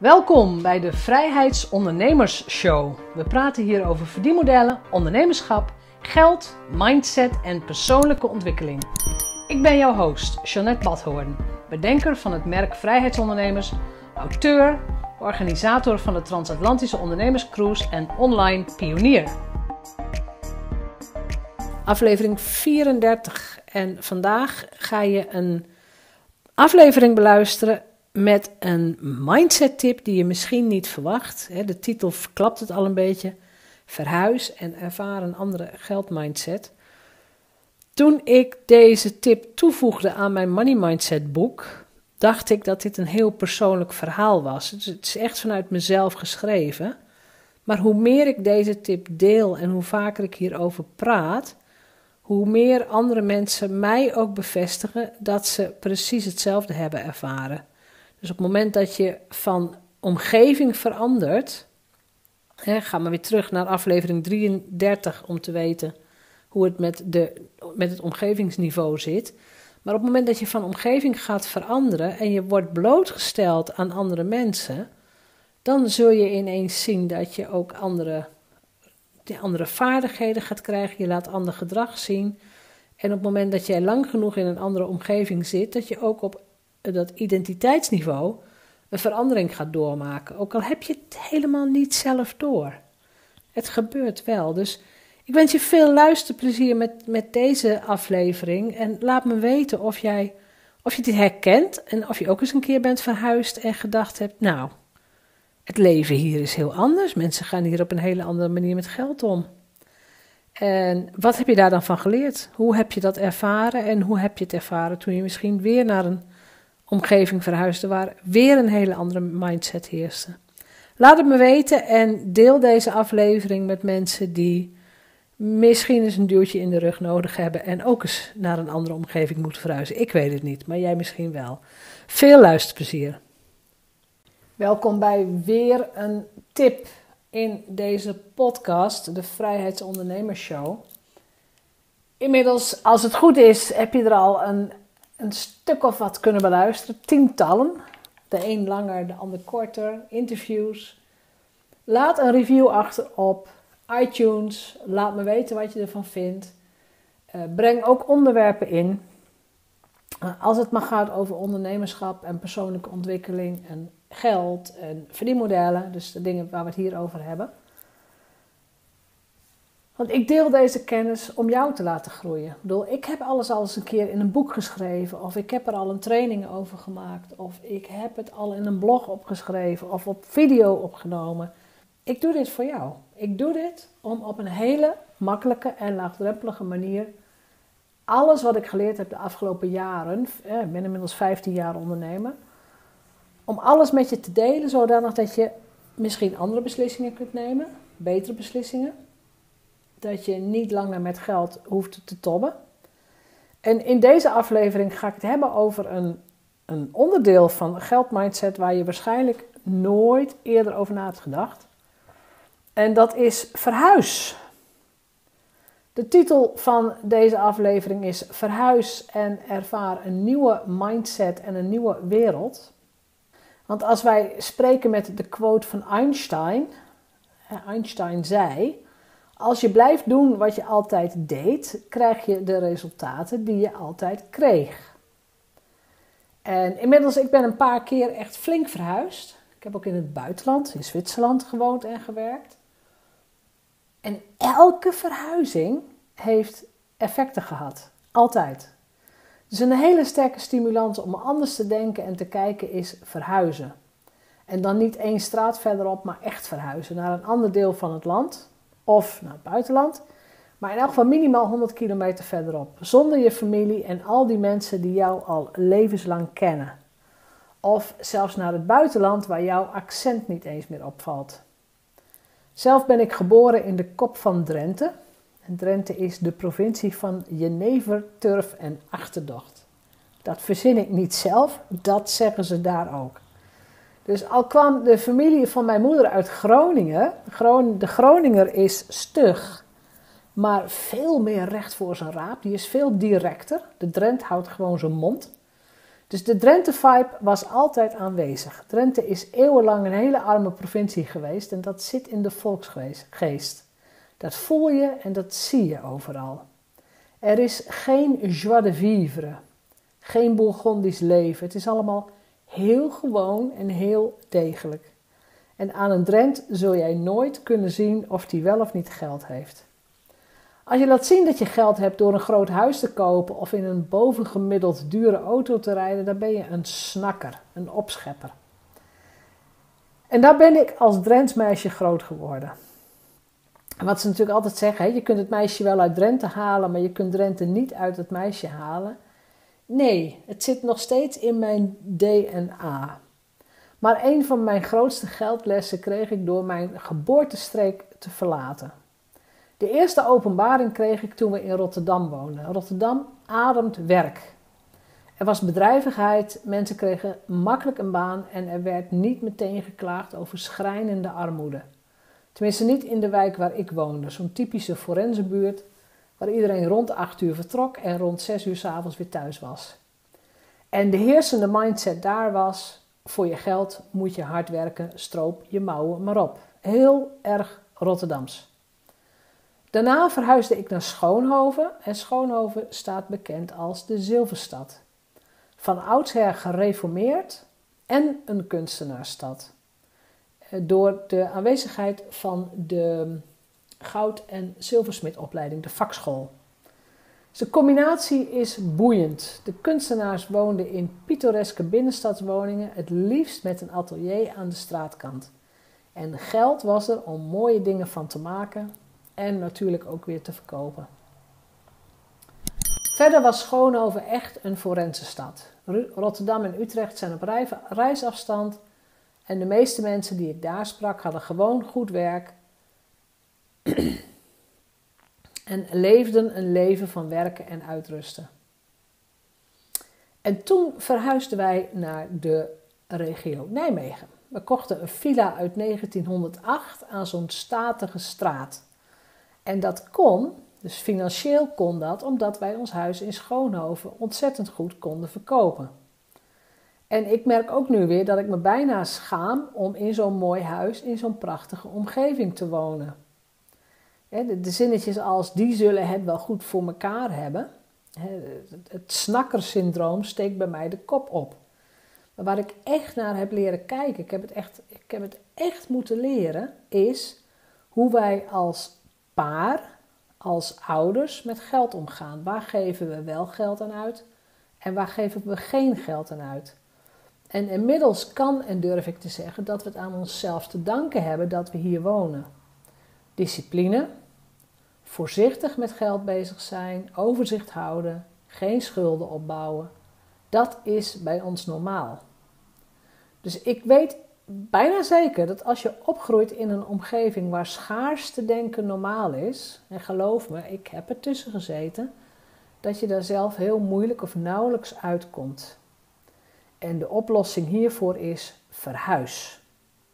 Welkom bij de Vrijheidsondernemers Show. We praten hier over verdienmodellen, ondernemerschap, geld, mindset en persoonlijke ontwikkeling. Ik ben jouw host, Jeanette Badhoorn, bedenker van het merk Vrijheidsondernemers, auteur, organisator van de Transatlantische Ondernemerscruise en online pionier. Aflevering 34 en vandaag ga je een aflevering beluisteren met een mindset tip die je misschien niet verwacht. De titel verklapt het al een beetje. Verhuis en ervaar een andere geldmindset. Toen ik deze tip toevoegde aan mijn Money Mindset boek, dacht ik dat dit een heel persoonlijk verhaal was. Dus het is echt vanuit mezelf geschreven. Maar hoe meer ik deze tip deel en hoe vaker ik hierover praat, hoe meer andere mensen mij ook bevestigen dat ze precies hetzelfde hebben ervaren. Dus op het moment dat je van omgeving verandert, ga maar weer terug naar aflevering 33 om te weten hoe het met het omgevingsniveau zit. Maar op het moment dat je van omgeving gaat veranderen en je wordt blootgesteld aan andere mensen, dan zul je ineens zien dat je ook andere vaardigheden gaat krijgen. Je laat ander gedrag zien. En op het moment dat jij lang genoeg in een andere omgeving zit, dat je ook op dat identiteitsniveau een verandering gaat doormaken. Ook al heb je het helemaal niet zelf door. Het gebeurt wel. Dus ik wens je veel luisterplezier met deze aflevering. En laat me weten of je dit herkent. En of je ook eens een keer bent verhuisd en gedacht hebt, nou, het leven hier is heel anders. Mensen gaan hier op een hele andere manier met geld om. En wat heb je daar dan van geleerd? Hoe heb je dat ervaren? En hoe heb je het ervaren toen je misschien weer naar een omgeving verhuisde waar weer een hele andere mindset heerste? Laat het me weten en deel deze aflevering met mensen die misschien eens een duwtje in de rug nodig hebben en ook eens naar een andere omgeving moeten verhuizen. Ik weet het niet, maar jij misschien wel. Veel luisterplezier. Welkom bij weer een tip in deze podcast, de Vrijheidsondernemers Show. Inmiddels, als het goed is, heb je er al een stuk of wat kunnen beluisteren. Tientallen. De een langer, de ander korter. Interviews. Laat een review achter op iTunes. Laat me weten wat je ervan vindt. Breng ook onderwerpen in. Als het maar gaat over ondernemerschap en persoonlijke ontwikkeling en geld en verdienmodellen. Dus de dingen waar we het hier over hebben. Want ik deel deze kennis om jou te laten groeien. Ik bedoel, ik heb alles al eens een keer in een boek geschreven. Of ik heb er al een training over gemaakt. Of ik heb het al in een blog opgeschreven. Of op video opgenomen. Ik doe dit voor jou. Ik doe dit om op een hele makkelijke en laagdrempelige manier alles wat ik geleerd heb de afgelopen jaren. Ik ben inmiddels 15 jaar ondernemer. Om alles met je te delen, zodanig dat je misschien andere beslissingen kunt nemen. Betere beslissingen. Dat je niet langer met geld hoeft te tobben. En in deze aflevering ga ik het hebben over een onderdeel van geldmindset waar je waarschijnlijk nooit eerder over na hebt gedacht. En dat is verhuis. De titel van deze aflevering is Verhuis en ervaar een nieuwe mindset en een nieuwe wereld. Want als wij spreken met de quote van Einstein. Einstein zei: als je blijft doen wat je altijd deed, krijg je de resultaten die je altijd kreeg. En inmiddels, ik ben een paar keer echt flink verhuisd. Ik heb ook in het buitenland, in Zwitserland gewoond en gewerkt. En elke verhuizing heeft effecten gehad. Altijd. Dus een hele sterke stimulans om anders te denken en te kijken is verhuizen. En dan niet 1 straat verderop, maar echt verhuizen naar een ander deel van het land. Of naar het buitenland. Maar in elk geval minimaal 100 kilometer verderop. Zonder je familie en al die mensen die jou al levenslang kennen. Of zelfs naar het buitenland waar jouw accent niet eens meer opvalt. Zelf ben ik geboren in de kop van Drenthe. En Drenthe is de provincie van jenever, turf en achterdocht. Dat verzin ik niet zelf, dat zeggen ze daar ook. Dus al kwam de familie van mijn moeder uit Groningen. De Groninger is stug, maar veel meer recht voor zijn raap. Die is veel directer. De Drent houdt gewoon zijn mond. Dus de Drenthe-vibe was altijd aanwezig. Drenthe is eeuwenlang een hele arme provincie geweest en dat zit in de volksgeest. Dat voel je en dat zie je overal. Er is geen joie de vivre, geen Bourgondisch leven. Het is allemaal heel gewoon en heel degelijk. En aan een Drent zul jij nooit kunnen zien of die wel of niet geld heeft. Als je laat zien dat je geld hebt door een groot huis te kopen of in een bovengemiddeld dure auto te rijden, dan ben je een snakker, een opschepper. En daar ben ik als Drents meisje groot geworden. En wat ze natuurlijk altijd zeggen, hè, je kunt het meisje wel uit Drenthe halen, maar je kunt Drenthe niet uit het meisje halen. Nee, het zit nog steeds in mijn DNA. Maar een van mijn grootste geldlessen kreeg ik door mijn geboortestreek te verlaten. De eerste openbaring kreeg ik toen we in Rotterdam woonden. Rotterdam ademt werk. Er was bedrijvigheid, mensen kregen makkelijk een baan en er werd niet meteen geklaagd over schrijnende armoede. Tenminste niet in de wijk waar ik woonde, zo'n typische forensenbuurt waar iedereen rond 8 uur vertrok en rond 6 uur 's avonds weer thuis was. En de heersende mindset daar was, voor je geld moet je hard werken, stroop je mouwen maar op. Heel erg Rotterdams. Daarna verhuisde ik naar Schoonhoven en Schoonhoven staat bekend als de Zilverstad. Van oudsher gereformeerd en een kunstenaarsstad. Door de aanwezigheid van de goud- en zilversmidopleiding, de vakschool. Dus de combinatie is boeiend. De kunstenaars woonden in pittoreske binnenstadswoningen, het liefst met een atelier aan de straatkant. En geld was er om mooie dingen van te maken en natuurlijk ook weer te verkopen. Verder was Schoonhoven echt een forensenstad. Rotterdam en Utrecht zijn op reisafstand en de meeste mensen die ik daar sprak hadden gewoon goed werk en leefden een leven van werken en uitrusten. En toen verhuisden wij naar de regio Nijmegen. We kochten een villa uit 1908 aan zo'n statige straat. En dat kon, dus financieel kon dat, omdat wij ons huis in Schoonhoven ontzettend goed konden verkopen. En ik merk ook nu weer dat ik me bijna schaam om in zo'n mooi huis, in zo'n prachtige omgeving te wonen. De zinnetjes als, die zullen het wel goed voor elkaar hebben. Het snakkersyndroom steekt bij mij de kop op. Maar waar ik echt naar heb leren kijken, ik heb het echt moeten leren, is hoe wij als paar, als ouders met geld omgaan. Waar geven we wel geld aan uit en waar geven we geen geld aan uit? En inmiddels kan en durf ik te zeggen dat we het aan onszelf te danken hebben dat we hier wonen. Discipline, voorzichtig met geld bezig zijn, overzicht houden, geen schulden opbouwen. Dat is bij ons normaal. Dus ik weet bijna zeker dat als je opgroeit in een omgeving waar schaarste denken normaal is, en geloof me, ik heb er tussen gezeten, dat je daar zelf heel moeilijk of nauwelijks uitkomt. En de oplossing hiervoor is verhuis.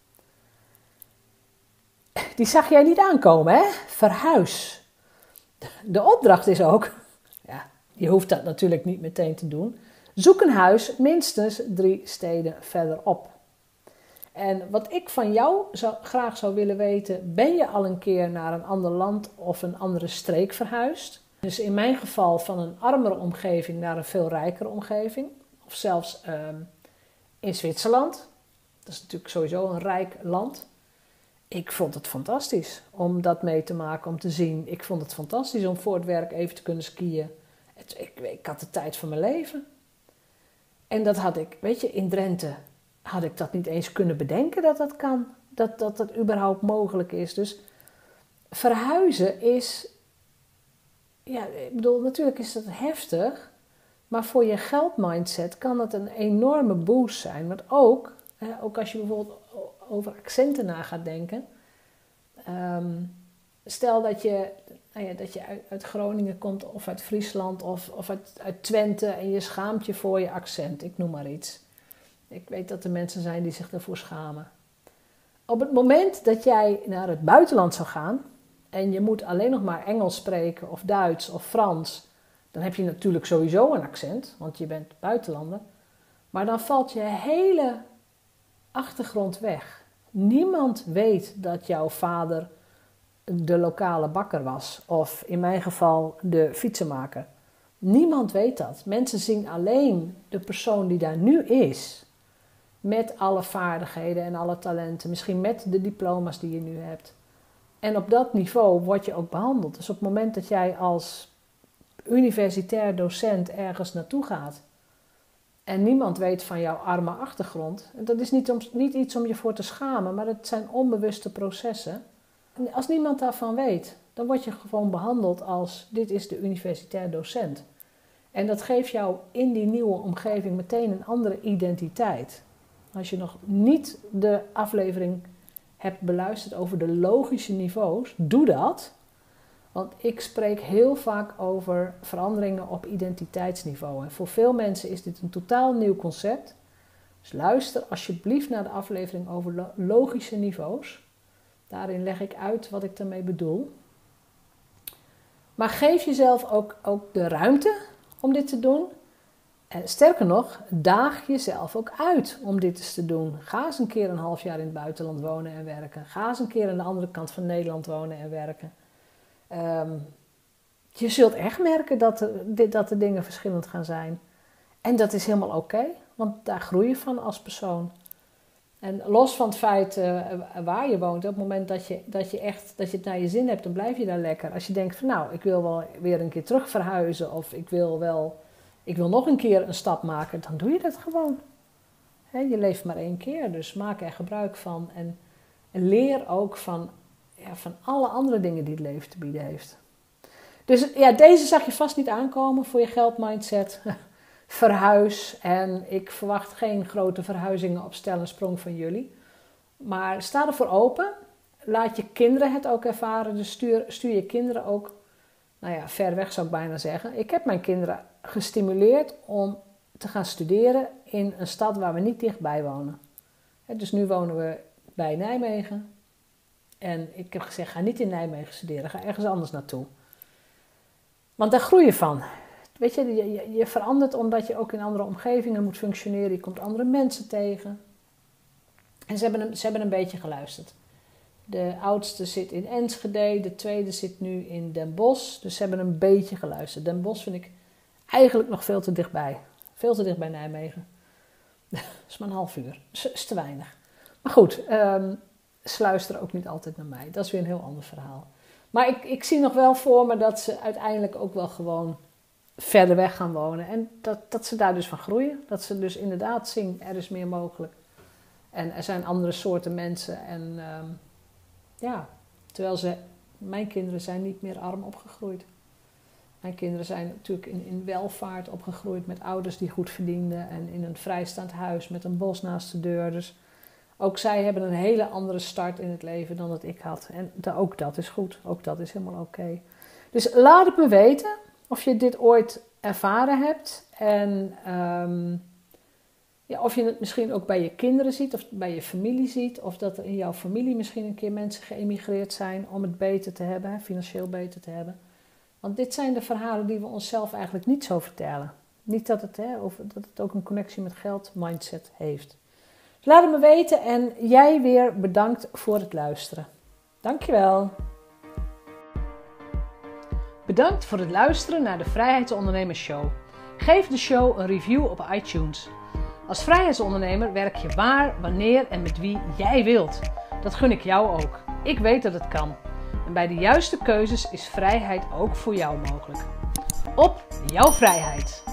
Die zag jij niet aankomen, hè? Verhuis. De opdracht is ook, ja, je hoeft dat natuurlijk niet meteen te doen, zoek een huis minstens 3 steden verderop. En wat ik van jou graag zou willen weten, ben je al een keer naar een ander land of een andere streek verhuisd? Dus in mijn geval van een armere omgeving naar een veel rijkere omgeving. Of zelfs in Zwitserland. Dat is natuurlijk sowieso een rijk land. Ik vond het fantastisch om dat mee te maken, om te zien. Ik vond het fantastisch om voor het werk even te kunnen skiën. Ik had de tijd van mijn leven. En dat had ik, weet je, in Drenthe had ik dat niet eens kunnen bedenken dat dat kan. Dat überhaupt mogelijk is. Dus verhuizen is, ja, ik bedoel, natuurlijk is dat heftig. Maar voor je geldmindset kan het een enorme boost zijn. Want ook als je bijvoorbeeld over accenten na gaat denken. Stel dat je uit Groningen komt of uit Friesland of uit Twente en je schaamt je voor je accent. Ik noem maar iets. Ik weet dat er mensen zijn die zich daarvoor schamen. Op het moment dat jij naar het buitenland zou gaan en je moet alleen nog maar Engels spreken of Duits of Frans, dan heb je natuurlijk sowieso een accent, want je bent buitenlander. Maar dan valt je hele achtergrond weg. Niemand weet dat jouw vader de lokale bakker was. Of in mijn geval de fietsenmaker. Niemand weet dat. Mensen zien alleen de persoon die daar nu is. Met alle vaardigheden en alle talenten. Misschien met de diploma's die je nu hebt. En op dat niveau word je ook behandeld. Dus op het moment dat jij als universitair docent ergens naartoe gaat. En niemand weet van jouw arme achtergrond. Dat is niet iets om je voor te schamen. Maar het zijn onbewuste processen. En als niemand daarvan weet. Dan word je gewoon behandeld als dit is de universitair docent. En dat geeft jou in die nieuwe omgeving meteen een andere identiteit. Als je nog niet de aflevering hebt beluisterd over de logische niveaus, doe dat. Want ik spreek heel vaak over veranderingen op identiteitsniveau. En voor veel mensen is dit een totaal nieuw concept. Dus luister alsjeblieft naar de aflevering over logische niveaus. Daarin leg ik uit wat ik daarmee bedoel. Maar geef jezelf ook de ruimte om dit te doen. En sterker nog, daag jezelf ook uit om dit eens te doen. Ga eens een keer een half jaar in het buitenland wonen en werken. Ga eens een keer aan de andere kant van Nederland wonen en werken. Je zult echt merken dat de dingen verschillend gaan zijn. En dat is helemaal oké, want daar groei je van als persoon. En los van het feit waar je woont, op het moment dat je het naar je zin hebt, dan blijf je daar lekker. Als je denkt van nou, ik wil wel weer een keer terug verhuizen of ik wil nog een keer een stap maken, dan doe je dat gewoon. Je leeft maar één keer, dus maak er gebruik van. En leer ook van alle andere dingen die het leven te bieden heeft. Dus ja, deze zag je vast niet aankomen voor je geldmindset. Verhuis. En ik verwacht geen grote verhuizingen op stel en sprong van jullie. Maar sta ervoor open. Laat je kinderen het ook ervaren. Dus stuur je kinderen ook, ver weg zou ik bijna zeggen. Ik heb mijn kinderen gestimuleerd om te gaan studeren in een stad waar we niet dichtbij wonen. Dus nu wonen we bij Nijmegen. En ik heb gezegd, ga niet in Nijmegen studeren. Ga ergens anders naartoe. Want daar groei je van. Weet je verandert omdat je ook in andere omgevingen moet functioneren. Je komt andere mensen tegen. En ze hebben een beetje geluisterd. De oudste zit in Enschede. De tweede zit nu in Den Bosch. Dus ze hebben een beetje geluisterd. Den Bosch vind ik eigenlijk nog veel te dichtbij. Veel te dicht bij Nijmegen. Dat is maar een half uur. Dat is te weinig. Maar goed, ze luisteren ook niet altijd naar mij. Dat is weer een heel ander verhaal. Maar ik zie nog wel voor me dat ze uiteindelijk ook wel gewoon verder weg gaan wonen. En dat ze daar dus van groeien. Dat ze dus inderdaad zien, er is meer mogelijk. En er zijn andere soorten mensen. En terwijl mijn kinderen zijn niet meer arm opgegroeid. Mijn kinderen zijn natuurlijk in welvaart opgegroeid met ouders die goed verdienden. En in een vrijstaand huis met een bos naast de deur. Dus ook zij hebben een hele andere start in het leven dan dat ik had. En ook dat is goed. Ook dat is helemaal oké. Dus laat het me weten of je dit ooit ervaren hebt. En of je het misschien ook bij je kinderen ziet of bij je familie ziet. Of dat er in jouw familie misschien een keer mensen geëmigreerd zijn om het beter te hebben. Financieel beter te hebben. Want dit zijn de verhalen die we onszelf eigenlijk niet zo vertellen. Niet dat het ook een connectie met geld mindset heeft. Laat het me weten en jij weer bedankt voor het luisteren. Dankjewel. Bedankt voor het luisteren naar de Vrijheidsondernemers Show. Geef de show een review op iTunes. Als vrijheidsondernemer werk je waar, wanneer en met wie jij wilt. Dat gun ik jou ook. Ik weet dat het kan. En bij de juiste keuzes is vrijheid ook voor jou mogelijk. Op jouw vrijheid!